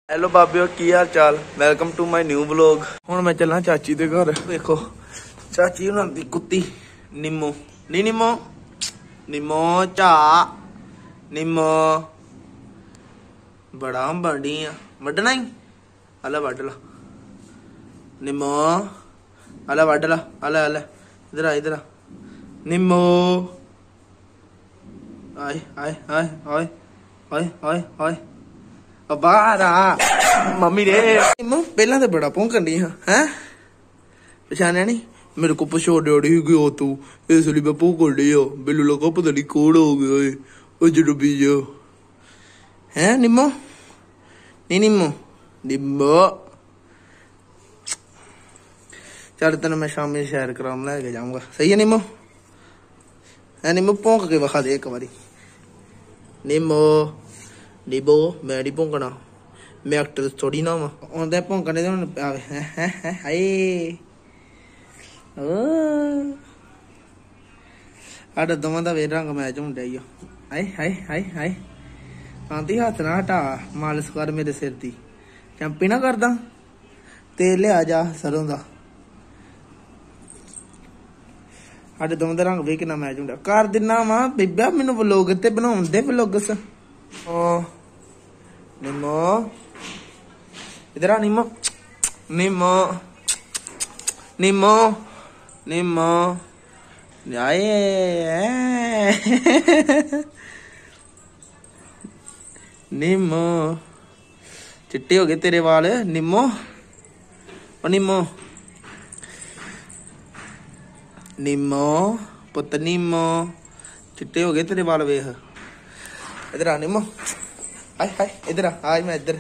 Hello बाबियो की हाल चाल। Welcome to my new vlog. हुण मैं चलना चाची दे घर। देखो चाची हुणां दी कुत्ती निम्मो नी निम्मो निम्मो चा निम्मो बड़ा बड़ी आ वड्डना ही अला वड्ड ला निम्मो अला वड्ड ला अला अला इधर आ निम्मो आए आए आए आए आए आए आए बाहर आ मम्मी ने पहला तो बड़ा भौंकन दी है पछाणिया नहीं मेरे को पछाणिया नहीं गया तू इसलिए मैं भौंकन डी आ बिल्लू लगा पता नहीं कौन हो गया जरूबी जो है निम्मो नहीं निम्मो निम्मो चल तेन मैं शामी सैर करान लैके जाऊंगा। सही है निम्मो है निम्मो भौंक के विखा दे एक बारी निम्मो निबो मैं नहीं भौंकना मैं एक्टर थोड़ी ना वा आंदा भौंकने दे हुण हाय साडा दोवां दा वेर रंग मैच होण डई हाय हाय हाय हाय आंदी हत्थ ना हटा मालिश कर मेरे सिर दी चंपी ना करदा तेल लिया जा सरों दा साडे दोवां दा रंग वे किन्ना मैच होंदा कर दिना वा बिब्बा मैनू व्लॉग ते बनाउण दे व्लॉग्स निम्मो इधर आ निम्मो निम्मो निम्मो निम्मो आए निम्मो चिट्टे हो गए तेरे वाल निम्मो और निम्मो निम्मो पुत्त निम्मो चिट्टे हो गए तेरे वाल वेख इधर आ निम्मो हाय हाय इधर आ मैं इधर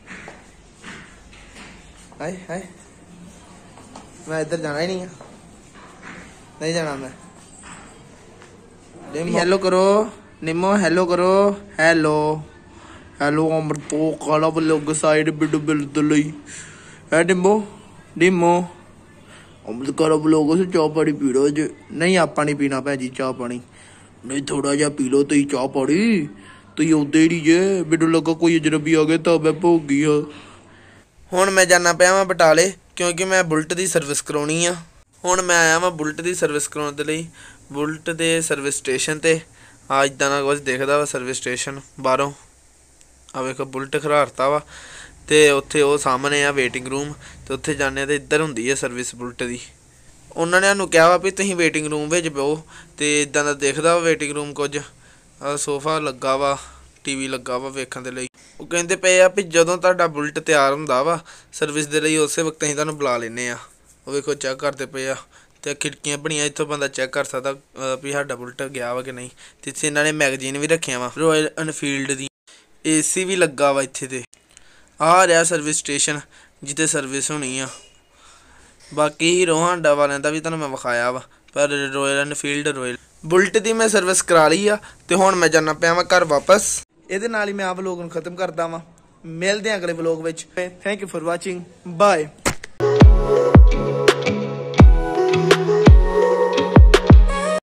हाय हाय मैं इधर जाना ही नहीं जाना मैं हेलो करो निम्मो हेलो करो हेलो हेलो अमर तो काला ब्लॉग साइड बिड बिल्द लई है निम्मो निम्मो अमर काला ब्लॉग से चाह पानी पी लो जे नहीं आपा नहीं पीना भैन जी चाह पानी नहीं थोड़ा जा पी लो तुम चाह पानी तुम उदे ही जे मैनू लगा कोई अजनबी आ गया तो मैं भोग गया। हुण मैं जाना पाया वां बटाले क्योंकि मैं बुलट की सर्विस करवानी आ। हुण मैं आया वां बुलट की सर्विस करवाने लई बुलट के सर्विस स्टेशन ते इदां दा कुछ दिखदा वा सर्विस स्टेशन बाहरों आ वेखो बुलट खरारता वा ते उत्थे वो सामने आ वेटिंग रूम ते उत्थे जाने ते इधर हुंदी है सर्विस बुलट दी। उन्होंने सानूं कहा वा भी तुसीं वेटिंग रूम विच बहो ते इदां दा दिखदा वा वेटिंग रूम कुछ सोफा लगा वा टीवी लगा वा वेखण दे लई। वो कहंदे पे आ भी जदों तुहाडा बुलट तैयार हुंदा वा सर्विस दे लई उस वक्त असीं तुहानूं बुला लैने आ। वो वेखो चैक करदे पे आ ते खिड़कियां बणियां इत्थों बंदा चैक कर सकदा भी साडा बुलट गया वा कि नहीं। ते इत्थे इन्हां ने मैगजीन भी रखियां वा रॉयल एनफील्ड दी AC भी लगा वा इत्थे ते आ रहा सर्विस स्टेशन जिते सर्विस होनी आ। बाकी हीरो हांडा वालियां दा भी तुहानूं मैं विखाया वा पर रॉयल एनफील्ड रॉयल बुलट की मैं सर्विस करा ली आ ते हुण मैं जाना पिया वा घर वापस। ਇਹਦੇ ਨਾਲ ਹੀ मैं आ व्लॉग ਨੂੰ खत्म करदा वां। मिलदे हैं अगले व्लॉग विच। Thank you for watching bye.